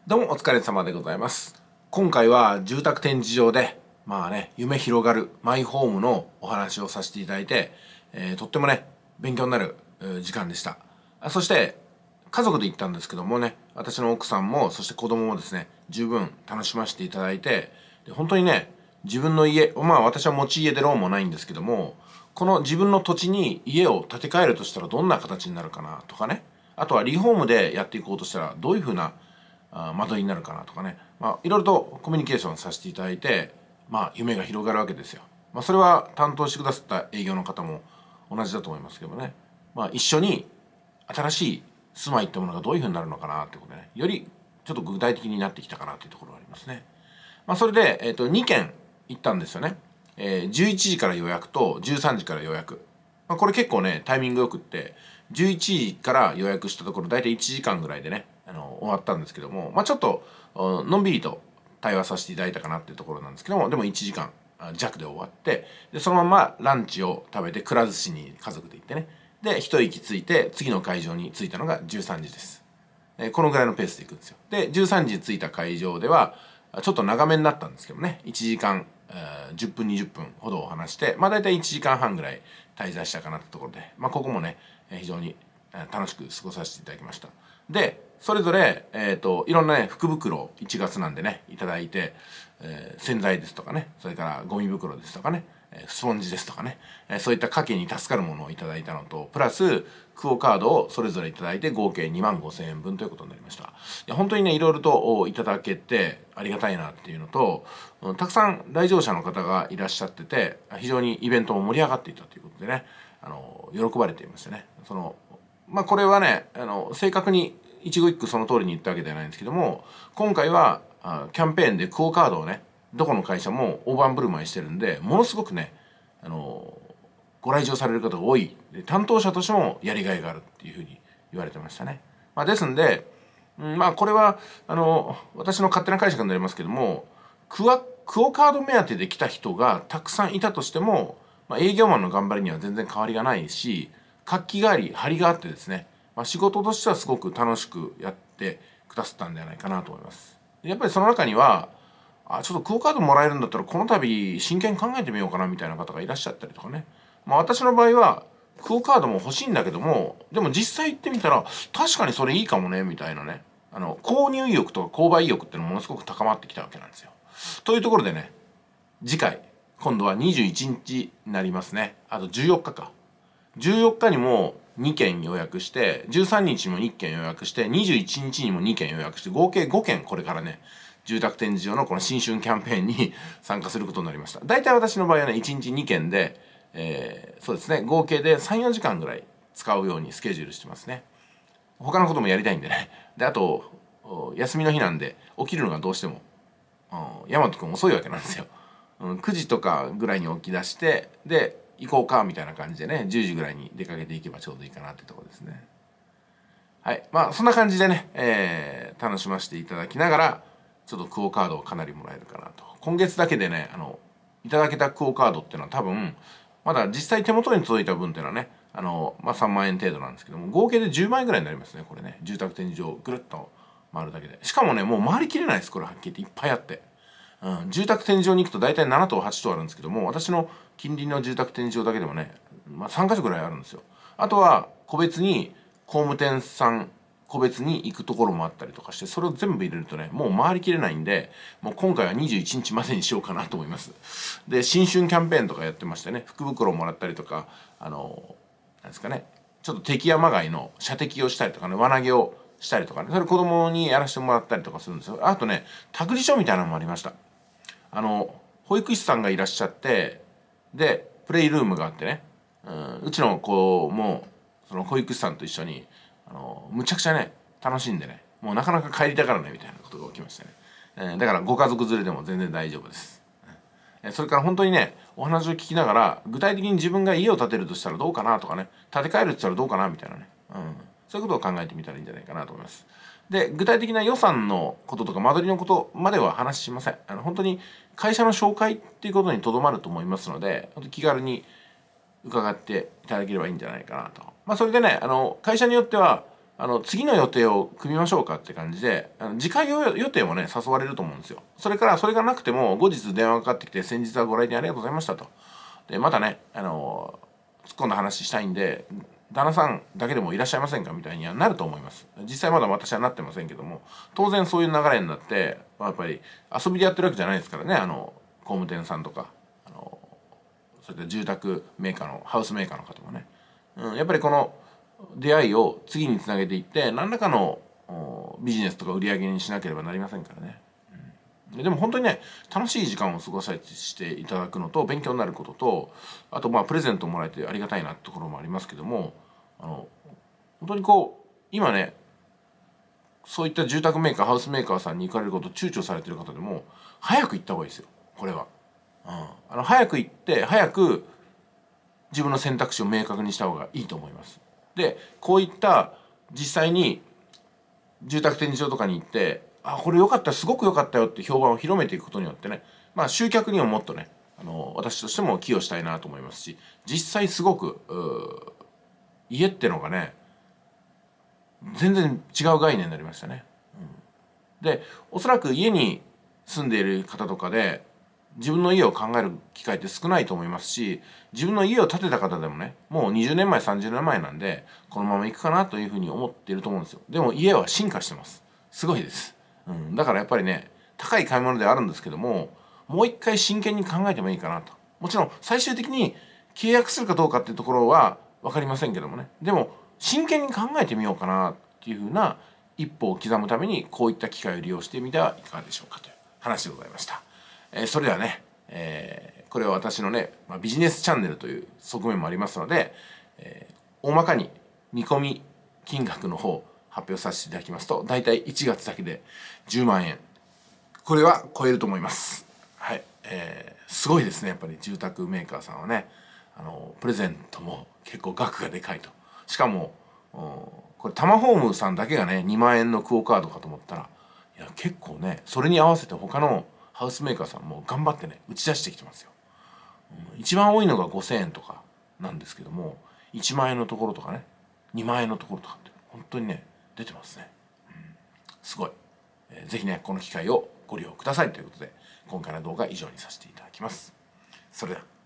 どうもお疲れ様でございます。今回は住宅展示場で夢広がるマイホームのお話をさせていただいて、とってもね勉強になる時間でした。そして家族で行ったんですけどもね、私の奥さんもそして子供もですね十分楽しませていただいて、本当にね自分の家、私は持ち家でローンもないんですけども、この自分の土地に家を建て替えるとしたらどんな形になるかなとかね、あとはリフォームでやっていこうとしたらどういうふうな間取りになるかなとかね、いろいろとコミュニケーションさせていただいて、夢が広がるわけですよ。それは担当してくださった営業の方も同じだと思いますけどもね、一緒に新しい住まいってものがどういうふうになるのかなってことでね、よりちょっと具体的になってきたかなというところがありますね。それで、2件行ったんですよね。11時から予約と13時から予約。これ結構ねタイミングよくって、11時から予約したところ大体1時間ぐらいでね終わったんですけども、ちょっとのんびりと対話させていただいたかなっていうところなんですけども、でも1時間弱で終わって、でそのままランチを食べてくら寿司に家族で行ってね、で一息ついて次の会場に着いたのが13時です。このぐらいのペースで行くんですよ。で13時に着いた会場ではちょっと長めになったんですけどね、1時間10分20分ほどお話して、大体1時間半ぐらい滞在したかなってところで、ここもね非常に楽しく過ごさせていただきました。でそれぞれ、いろんなね福袋1月なんでねいただいて、洗剤ですとかね、それからゴミ袋ですとかね、スポンジですとかね、そういった家計に助かるものをいただいたのと、プラスクオカードをそれぞれいただいて合計25,000円分ということになりました。いや本当にねいろいろといただけてありがたいなっていうのと、たくさん来場者の方がいらっしゃってて、非常にイベントも盛り上がっていたということでね、喜ばれていましてね、これはね正確に一語一句その通りに言ったわけではないんですけども、今回はキャンペーンでクオカードをねどこの会社も大盤振る舞いしてるんで、ものすごくねご来場される方が多い、で担当者としてもやりがいがあるっていうふうに言われてましたね。ですんで、これは私の勝手な解釈になりますけども、クオカード目当てで来た人がたくさんいたとしても、営業マンの頑張りには全然変わりがないし、活気があり張りがあってですね、仕事としてはすごく楽しくやってくださったんじゃないかなと思います。やっぱりその中にはちょっとクオカードもらえるんだったらこの度真剣に考えてみようかなみたいな方がいらっしゃったりとかね、私の場合はクオカードも欲しいんだけども、でも実際行ってみたら確かにそれいいかもねみたいなね、購入意欲とか購買意欲っていうのものすごく高まってきたわけなんですよ。というところでね、次回今度は21日になりますね。あと14日か。14日にも2件予約して、13日にも1件予約して、21日にも2件予約して、合計5件これからね住宅展示場のこの新春キャンペーンに参加することになりました。大体私の場合はね1日2件で、そうですね合計で 3,4 時間ぐらい使うようにスケジュールしてますね。他のこともやりたいんでね。であと休みの日なんで起きるのがどうしても大和くん遅いわけなんですよ。9時とかぐらいに起き出して、で行こうかみたいな感じでね10時ぐらいに出かけていけばちょうどいいかなってところですね。はい、そんな感じでね、楽しませていただきながらちょっとクオカードをかなりもらえるかなと。今月だけでねいただけたクオカードっていうのは多分まだ実際手元に届いた分っていうのはね3万円程度なんですけども、合計で10万円ぐらいになりますねこれね。住宅展示場ぐるっと回るだけで、しかもねもう回りきれないです。これはっきり言っていっぱいあって、住宅展示場に行くと大体7棟8棟あるんですけども、私の近隣の住宅展示場だけでもね、3か所ぐらいあるんですよ。あとは個別に工務店さん個別に行くところもあったりとかして、それを全部入れるとねもう回りきれないんで、もう今回は21日までにしようかなと思います。で新春キャンペーンとかやってましてね、福袋をもらったりとかなんですかね、ちょっと敵山街の射的をしたりとかね、輪投げをしたりとかね、それ子供にやらせてもらったりとかするんですよ。あとね託児所みたいなのもありました。保育士さんがいらっしゃって、でプレイルームがあってね、うちの子もその保育士さんと一緒にむちゃくちゃね楽しんでね、もうなかなか帰りたがらないみたいなことが起きましたね。だからご家族連れでも全然大丈夫です。それから本当にねお話を聞きながら、具体的に自分が家を建てるとしたらどうかなとかね、建て替えるって言ったらどうかなみたいなね、そういうことを考えてみたらいいんじゃないかなと思います。で具体的な予算のこととか間取りのことまでは話しません。本当に会社の紹介っていうことにとどまると思いますので、本当気軽に伺っていただければいいんじゃないかなと。それでね会社によっては次の予定を組みましょうかって感じで、次回予定もね、誘われると思うんですよ。それから、それがなくても、後日電話がかかってきて、先日はご来店ありがとうございましたと。で、またね、突っ込んだ話したいんで、旦那さんだけでもいらっしゃいませんかみたいにはなると思います。実際まだ私はなってませんけども、当然そういう流れになって、やっぱり遊びでやってるわけじゃないですからね、工務店さんとか、そういった住宅メーカーの、ハウスメーカーの方もね。やっぱりこの出会いを次につなげていって、何らかのビジネスとか売り上げにしなければなりませんからね。でも本当にね、楽しい時間を過ごさせていただくのと、勉強になることと、あとプレゼントをもらえてありがたいなってところもありますけども、本当に今ね、そういった住宅メーカー、ハウスメーカーさんに行かれることを躊躇されてる方でも、早く行った方がいいですよ、これは。早く行って、早く自分の選択肢を明確にした方がいいと思います。で、こういった実際に住宅展示場とかに行って、これ良かった、すごく良かったよって評判を広めていくことによってね、集客にももっとね、私としても寄与したいなと思いますし、実際すごく、家ってのがね、全然違う概念になりましたね。で、おそらく家に住んでいる方とかで、自分の家を考える機会って少ないと思いますし、自分の家を建てた方でもね、もう20年前、30年前なんで、このまま行くかなというふうに思っていると思うんですよ。でも家は進化してます。すごいです。だからやっぱりね、高い買い物ではあるんですけども、もう一回真剣に考えてもいいかなと。もちろん最終的に契約するかどうかっていうところは分かりませんけどもね。でも、真剣に考えてみようかなっていうふうな一歩を刻むために、こういった機会を利用してみてはいかがでしょうかという話でございました。それではね、これは私のね、ビジネスチャンネルという側面もありますので、大まかに見込み金額の方発表させていただきますと、大体1月だけで10万円。これは超えると思います。はい。すごいですね、やっぱり住宅メーカーさんはね、プレゼントも結構額がでかいと。しかも、これタマホームさんだけがね、2万円のクオカードかと思ったら、いや、結構ね、それに合わせて他のハウスメーカーさんも頑張ってね、打ち出してきてますよ。一番多いのが5,000円とかなんですけども、1万円のところとかね、2万円のところとかって本当にね、出てますね。すごい。ぜひね、この機会をご利用くださいということで、今回の動画は以上にさせていただきます。それでは。